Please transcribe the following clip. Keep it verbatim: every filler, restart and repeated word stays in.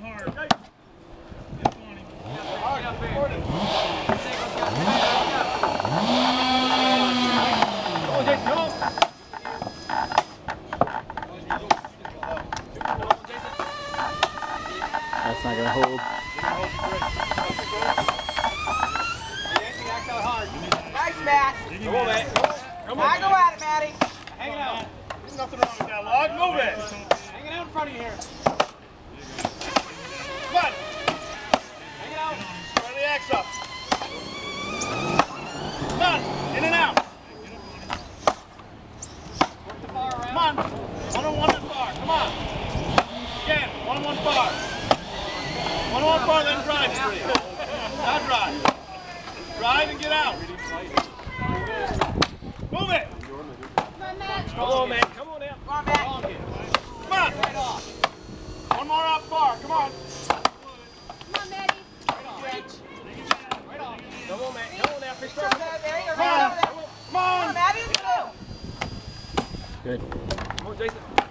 hard. Get on him. Hard, get on him. Come on, Jason, come on. That's not gonna hold. Nice, Matt. Come on, Matt. Come on. I go at it, Matty. Hang it out. There's nothing wrong with that log. Move it. Hang it out in front of you here. Come on. Hang it out. Turn the axe up. Come on. In and out. Work the bar around. Come on. One on one and bar. Come on. Again. One on one bar. One on one bar, then drive free. Now drive. Drive and get out. Move it. Come on, man. Come on out. Come on, Matt. Come on. Right off. One more up bar. Come on. Come on, Maddie. Right off. Right off. Come on, man. Come on now. Fish There first. you go, there you go. Come on. Come Come on. on, Maddie. Let's go. Good. Come on, Jason.